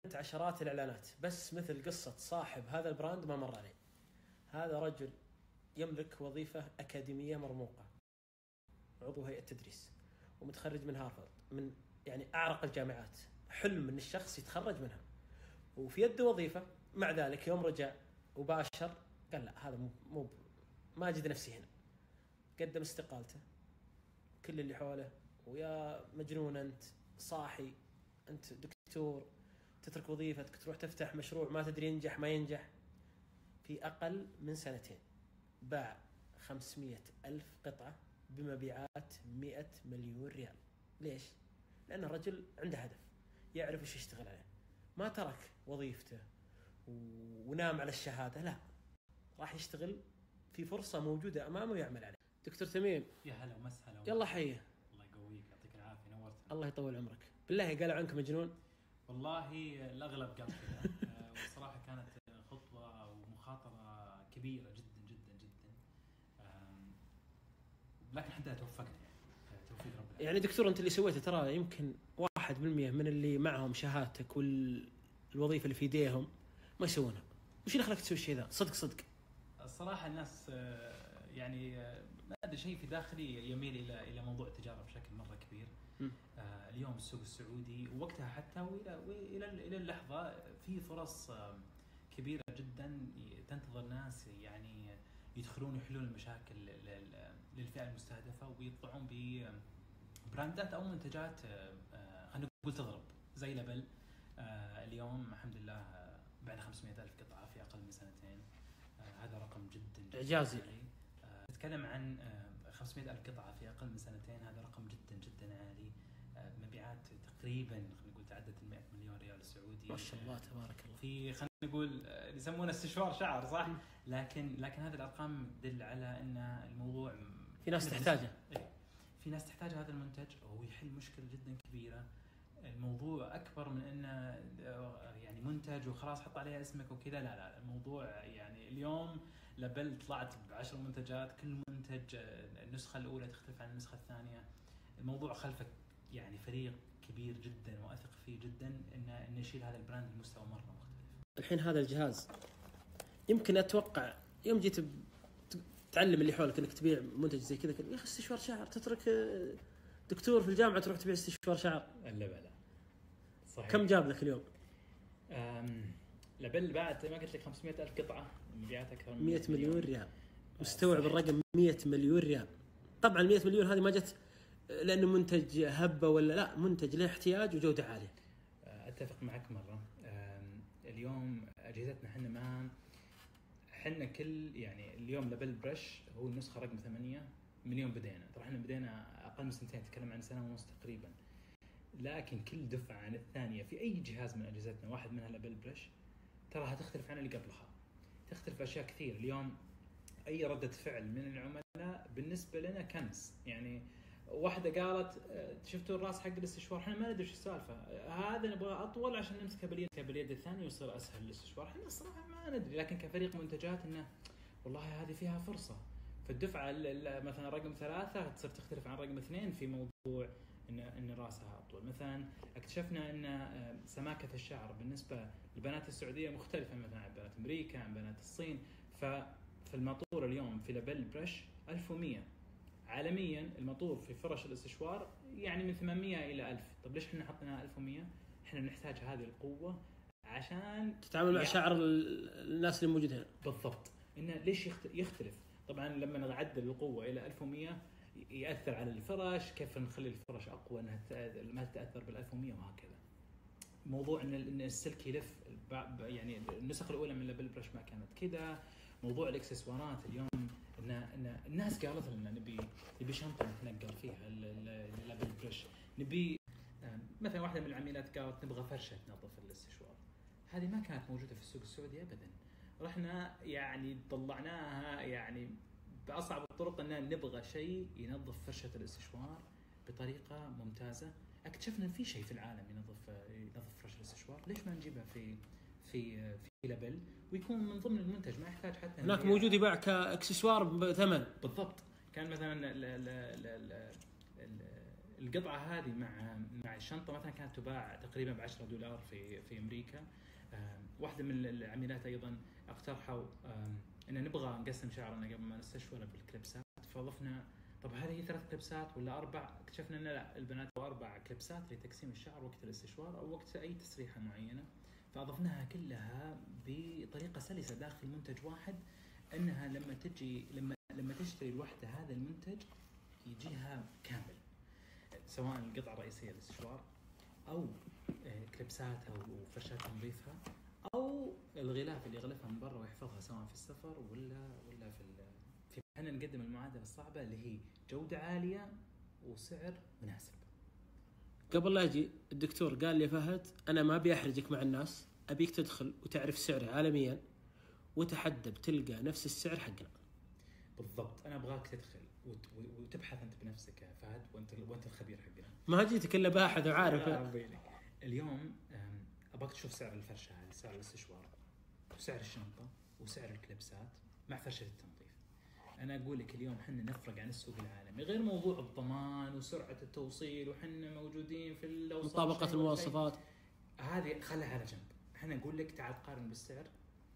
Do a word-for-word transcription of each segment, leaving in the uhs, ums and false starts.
عشرات الإعلانات بس مثل قصة صاحب هذا البراند ما مر علي. هذا رجل يملك وظيفة أكاديمية مرموقة، عضو هيئة تدريس، ومتخرج من هارفارد، من يعني أعرق الجامعات. حلم من الشخص يتخرج منها، وفي يده وظيفة. مع ذلك يوم رجع وباشر قال لا، هذا مو مو ما أجد نفسي هنا. قدم استقالته. كل اللي حوله: ويا مجنون أنت، صاحي أنت دكتور، تترك وظيفتك تروح تفتح مشروع ما تدري ينجح ما ينجح. في أقل من سنتين باع خمسمائة ألف قطعة بمبيعات مئة مليون ريال. ليش؟ لأن الرجل عنده هدف، يعرف إيش يشتغل عليه. ما ترك وظيفته ونام على الشهادة، لا، راح يشتغل في فرصة موجودة أمامه ويعمل عليها. دكتور تميم، يا هلا ومسهلا. يلا حيه. الله يقويك، يعطيك العافية، نورتنا. الله يطول عمرك. بالله قالوا عنك مجنون؟ والله الأغلب قال كذا. والصراحة كانت خطوة ومخاطرة كبيرة جدا جدا جدا، لكن حتى توفقنا يعني توفيق رب العالمين. يعني دكتور أنت اللي سويته ترى يمكن واحد بالمية من اللي معهم شهادتك والوظيفة اللي في يديهم ما يسوونها. وش اللي خلاك تسوي الشيء ذا؟ صدق صدق. الصراحة الناس يعني ما أدري شيء في داخلي يميل إلى إلى موضوع التجارة بشكل مرة كبير. م. آه اليوم السوق السعودي ووقتها حتى وإلى إلى إلى اللحظة في فرص كبيرة جدا تنتظر ناس يعني يدخلون يحلون المشاكل للفئة المستهدفة ويطلعون ببراندات أو منتجات آه خلينا نقول تضرب زي لبل. آه اليوم الحمد لله بعد خمسمائة ألف قطعة في أقل من سنتين. آه هذا رقم جدا إعجازي. آه نتكلم عن آه خمسمائة ألف قطعة في أقل من سنتين، هذا رقم جدا جدا عالي. آه مبيعات تقريبا خلينا نقول تعدت المئة مليون ريال سعودي. ما شاء الله تبارك الله. في خلينا نقول يسمونه استشوار شعر صح؟ م. لكن لكن هذه الأرقام تدل على أن الموضوع في ناس تحتاجه. في ناس تحتاج هذا المنتج وهو يحل مشكلة جدا كبيرة. الموضوع أكبر من إنه يعني منتج وخلاص حط عليها اسمك وكذا، لا لا، الموضوع يعني اليوم لبل طلعت بعشر منتجات، كل منتج النسخة الأولى تختلف عن النسخة الثانية. الموضوع خلفك يعني فريق كبير جدا وأثق فيه جدا إنه إنه يشيل هذا البراند لمستوى مرة مختلف. الحين هذا الجهاز يمكن أتوقع يوم جيت تعلم اللي حولك إنك تبيع منتج زي كذا، يا أخي استشوار شعر، تترك دكتور في الجامعة تروح تبيع استشوار شعر؟ لا بلا صحيح. كم جاب لك اليوم؟ لبل بعد ما قلت لك خمسمائة ألف قطعة، مبيعات أكثر من مئة مليون ريال. مستوعب الرقم؟ مئة مليون ريال. طبعا مئة مليون هذه ما جت لأنه منتج هبة ولا لا، منتج له احتياج وجودة عالية. أتفق معك مرة. اليوم أجهزتنا حنا ما حنا كل يعني اليوم لبل برش هو النسخة رقم ثمانية مليون بدينا. طبعا احنا بدينا أقل من سنتين، نتكلم عن سنة ونص تقريبا، لكن كل دفعة عن الثانية في أي جهاز من أجهزتنا واحد منها لبل برش ترى هتختلف عن اللي قبلها، تختلف أشياء كثير. اليوم أي ردة فعل من العملاء بالنسبة لنا كنز. يعني واحدة قالت شفتوا الراس حق الاستشوار، احنا ما ندري ايش السالفة، هذا نبغى أطول عشان نمسكه باليد باليد الثانية ويصير أسهل الاستشوار. احنا الصراحة ما ندري، لكن كفريق منتجات إنه والله هذه فيها فرصة. فالدفعة مثلا رقم ثلاثة تصير تختلف عن رقم اثنين في موضوع إن إن رأسها أطول. مثلا اكتشفنا إن سماكة الشعر بالنسبة للبنات السعودية مختلفة مثلا عن بنات أمريكا عن بنات الصين. ففي الماطور اليوم في لبل برش ألف ومئة، عالميا الماطور في فرش الاستشوار يعني من ثمانمائة إلى ألف. طب ليش إحنا حطينا ألف ومئة؟ إحنا نحتاج هذه القوة عشان تتعامل مع شعر الناس اللي موجودين هنا. بالضبط. إنه ليش يختلف؟ طبعا لما نعدل القوة إلى ألف ومئة يأثر على الفرش، كيف نخلي الفرش أقوى أنها ما تتأثر بالألف ومئة وهكذا. موضوع إن السلك يلف، يعني النسخ الأولى من لبل برش ما كانت كذا. موضوع الإكسسوارات اليوم إن إن الناس قالت لنا نبي نبي شنطة نتنقل فيها لبل برش، نبي مثلا واحدة من العميلات قالت نبغى فرشة تنظف الاستشوار. هذه ما كانت موجودة في السوق السعودي أبدا. رحنا يعني طلعناها يعني بأصعب الطرق أن نبغى شيء ينظف فرشة الاستشوار بطريقة ممتازة. اكتشفنا في شيء في العالم ينظف ينظف فرشة الاستشوار، ليش ما نجيبها في في في لبل ويكون من ضمن المنتج، ما يحتاج حتى هناك موجود يباع كاكسسوار بثمن. بالضبط. كان مثلا ال ال ال ال القطعه هذه مع مع الشنطه مثلا كانت تباع تقريبا ب عشرة دولار في في امريكا. واحده من العميلات ايضا اقترحوا ان نبغى نقسم شعرنا قبل ما نستشوره بالكليبسات، فضفنا طب هذه هي ثلاث كليبسات ولا اربع؟ اكتشفنا ان لا، البنات اربع كليبسات لتقسيم الشعر وقت الاستشوار او وقت اي تسريحه معينه، فاضفناها كلها بطريقه سلسه داخل منتج واحد، انها لما تجي لما لما تشتري الوحده هذا المنتج يجيها كامل، سواء القطعه الرئيسيه للاستشوار او كليبساتها وفرشات تنظيفها او الغلاف اللي يغلفها من برا ويحفظها سواء في السفر ولا ولا في في احنا نقدم المعادله الصعبه اللي هي جوده عاليه وسعر مناسب. قبل لا اجي الدكتور قال لي فهد انا ما ابي احرجك مع الناس، ابيك تدخل وتعرف سعره عالميا وتحدب تلقى نفس السعر حقنا. بالضبط، انا ابغاك تدخل وتبحث انت بنفسك يا فهد، وانت وانت الخبير حقنا، ما جيتك الا باحث وعارف. اليوم ابغاك تشوف سعر الفرشه هذه، سعر الاستشوار وسعر الشنطه وسعر الكليبسات مع فرشه التنظيف. انا اقول لك اليوم احنا نفرق عن السوق العالمي، غير موضوع الضمان وسرعه التوصيل وحنا موجودين في مطابقه المواصفات هذه خلها على جنب. احنا نقول لك تعال قارن بالسعر،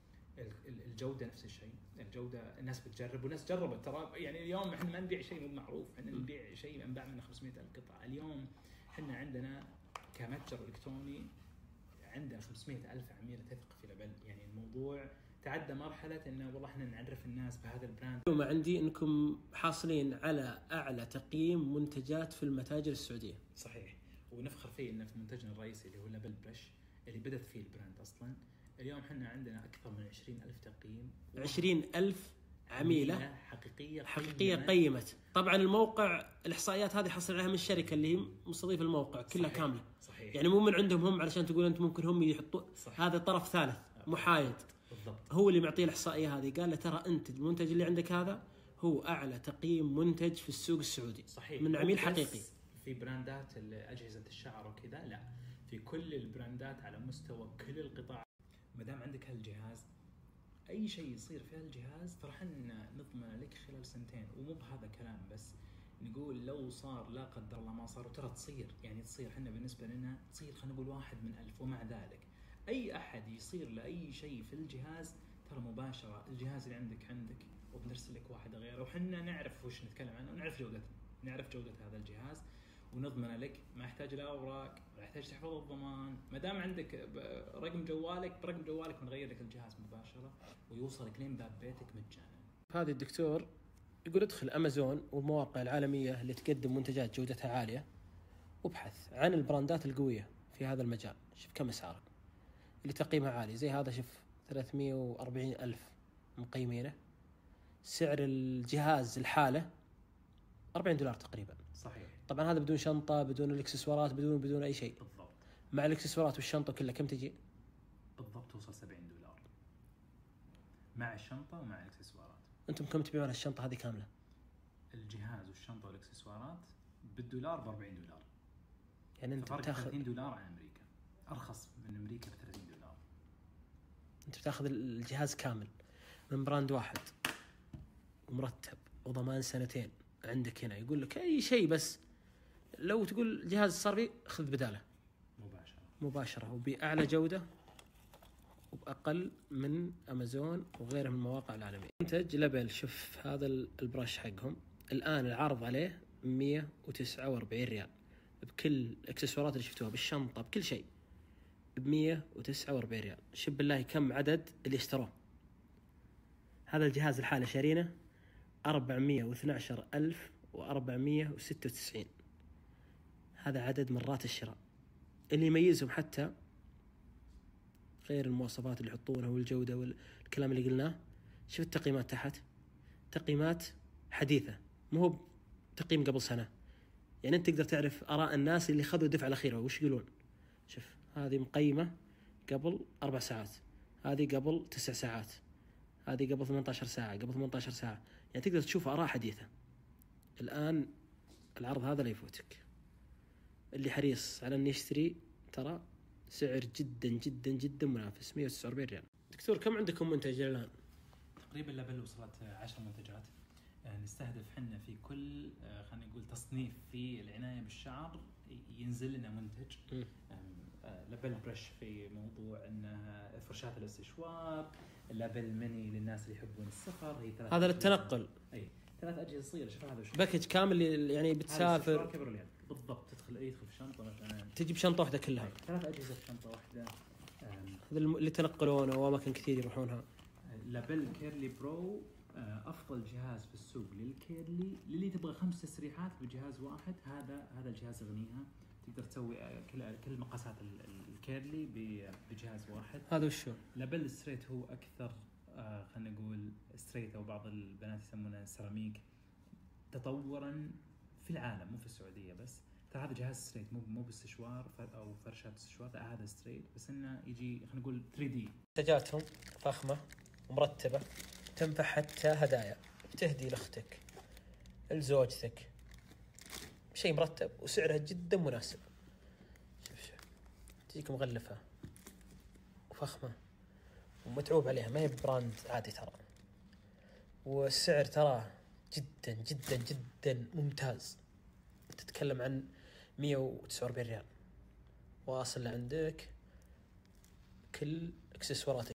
الجوده نفس الشيء، الجوده الناس بتجرب والناس جربت ترى. يعني اليوم احنا ما نبيع شيء مو معروف، احنا نبيع شيء انباع منه خمسمائة ألف قطعه. اليوم احنا عندنا كمتجر الكتروني عندنا خمسمائة ألف عميل تثق في لبل. يعني الموضوع تعدى مرحله انه والله احنا نعرف الناس بهذا البراند. ما عندي انكم حاصلين على اعلى تقييم منتجات في المتاجر السعوديه. صحيح، ونفخر فيه انه في منتجنا الرئيسي اللي هو لبل برش اللي بدت فيه البراند اصلا. اليوم احنا عندنا اكثر من عشرين ألف تقييم، عشرين ألف عميلة حقيقية حقيقية قيمت. طبعا الموقع الإحصائيات هذه حصل عليها من الشركة اللي هي مستضيفة الموقع كلها صحيح. كاملة. صحيح. يعني مو من عندهم هم علشان تقول أنت ممكن هم يحطوا، هذا طرف ثالث محايد بالضبط هو اللي معطيه الإحصائية هذه، قال له ترى أنت المنتج اللي عندك هذا هو أعلى تقييم منتج في السوق السعودي. صحيح. من عميل حقيقي. في براندات أجهزة الشعر وكذا لا، في كل البراندات على مستوى كل القطاع. ما دام عندك هالجهاز اي شيء يصير في هالجهاز ترى احنا نضمن لك خلال سنتين. ومو بهذا كلام بس، نقول لو صار لا قدر الله ما صار، وترى تصير يعني تصير، احنا بالنسبه لنا تصير خلينا نقول واحد من ألف. ومع ذلك اي احد يصير لاي شيء في الجهاز ترى مباشره الجهاز اللي عندك عندك وبنرسل لك واحد غيره، وحنا نعرف وش نتكلم عنه ونعرف جودته، نعرف جوده هذا الجهاز ونضمن لك. ما يحتاج لا اوراق ولا يحتاج تحفظ الضمان، ما دام عندك رقم جوالك برقم جوالك بنغير لك الجهاز مباشره ويوصلك لين باب بيتك مجانا. هذا الدكتور يقول ادخل امازون والمواقع العالميه اللي تقدم منتجات جودتها عاليه وابحث عن البراندات القويه في هذا المجال، شوف كم اسعارها اللي تقييمها عالي. زي هذا شوف ثلاثمائة وأربعين ألف مقيمينه، سعر الجهاز الحاله أربعين دولار تقريبا. صحيح. طبعا هذا بدون شنطه، بدون الاكسسوارات، بدون بدون اي شيء. بالضبط. مع الاكسسوارات والشنطه كلها كم تجي؟ بالضبط توصل سبعين دولار مع الشنطه ومع الاكسسوارات. انتم كم تبيعون الشنطه هذه كامله؟ الجهاز والشنطه والاكسسوارات بالدولار ب أربعين دولار. يعني انت بتاخذ ثلاثين دولار عن امريكا، ارخص من امريكا ب ثلاثين دولار. انت بتاخذ الجهاز كامل من براند واحد ومرتب وضمان سنتين عندك هنا. يقول لك اي شيء بس لو تقول جهاز صار فيه خذ بداله مباشره مباشره وباعلى جوده وباقل من امازون وغيرها من المواقع العالميه. منتج لبل، شوف هذا البرش حقهم الان العرض عليه مئة وتسعة وأربعين ريال بكل الاكسسوارات اللي شفتوها بالشنطه بكل شيء ب مئة وتسعة وأربعين ريال. شوف بالله كم عدد اللي اشتروه. هذا الجهاز الحالي شارينه أربعمئة واثني عشر ألف وأربعمئة وستة وتسعين. هذا عدد مرات الشراء. اللي يميزهم حتى غير المواصفات اللي يحطونها والجودة والكلام اللي قلناه، شوف التقييمات تحت، تقييمات حديثة مو هو تقييم قبل سنة. يعني أنت تقدر تعرف آراء الناس اللي خذوا الدفعة الأخيرة وش يقولون. شوف هذه مقيمة قبل أربع ساعات، هذه قبل تسع ساعات، هذه قبل ثمانية عشر ساعة، قبل ثمانية عشر ساعة. يعني تقدر تشوف آراء حديثة. الآن العرض هذا لا يفوتك. اللي حريص على أن يشتري ترى سعر جدا جدا جدا منافس، مئة وتسعة وأربعين ريال. دكتور كم عندكم منتج الآن؟ تقريبا لبل وصلت عشر منتجات. نستهدف حنا في كل خلينا نقول تصنيف في العناية بالشعر ينزل لنا منتج. لابل برش في موضوع انها فرشات الاستشوار، لابل مني للناس اللي يحبون السفر، هي ثلاث هذا للتنقل. اي ثلاث اجهزه صغيره. شوف هذا باكج كامل يعني بتسافر كبر اليد بالضبط، تدخل يدخل في شنطه مثلا، تجي بشنطه واحده كلها، ثلاث اجهزه في شنطه واحده. هذا اللي يتنقلونه واماكن كثير يروحونها. لابل كيرلي برو افضل جهاز في السوق للكيرلي، للي تبغى خمس تسريحات بجهاز واحد. هذا هذا الجهاز يغنيها، تقدر تسوي كل كل مقاسات الكيرلي بجهاز واحد. هذا وشو لابل ستريت هو اكثر آه خلينا نقول ستريت، او بعض البنات يسمونه سيراميك، تطورا في العالم مو في السعوديه بس. ترى هذا جهاز ستريت، مو مو باستشوار او فرشات استشوار، هذا ستريت بس انه يجي خلينا نقول ثري دي. منتجاتهم فخمه ومرتبه، تنفع حتى هدايا، تهدي لاختك لزوجتك، شيء مرتب وسعرها جدا مناسب. شوف شوف تجيك مغلفه وفخمه ومتعوب عليها، ما هي براند عادي ترى، والسعر ترى جدا جدا جدا ممتاز. تتكلم عن مية وتسعة وأربعين ريال، واصل لعندك كل اكسسواراتك.